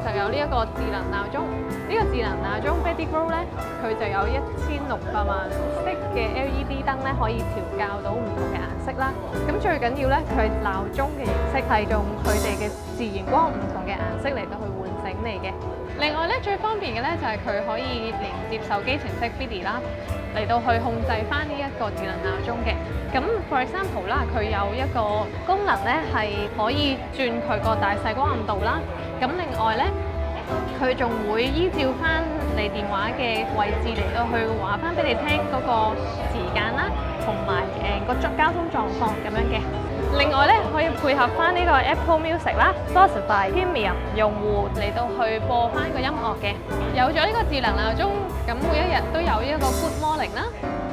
就有呢一個智能鬧鐘。呢個智能鬧鐘 Bediggrow 咧，佢就有1600萬色嘅 LED 燈咧，可以調校到唔同嘅顏色啦。咁最緊要咧，佢鬧鐘嘅形式係用佢哋嘅自然光唔同嘅顏色嚟到去喚醒你嘅。另外咧，最方便嘅咧就係佢可以連接手機程式 Fidi 啦，嚟到去控制翻呢一個智能鬧鐘嘅。咁 for example 啦，佢有一個功能咧係可以轉佢個大細光暗度啦。咁另外咧，佢仲會依照翻你電話嘅位置嚟到去話翻俾你聽嗰個時間啦，同埋個交通狀況咁樣嘅。另外咧，可以配合翻呢個 Apple Music 啦、Spotify Premium 用戶嚟到去播翻個音樂嘅。有咗呢個智能鬧鐘，咁每一日都有一個 Good Morning 啦。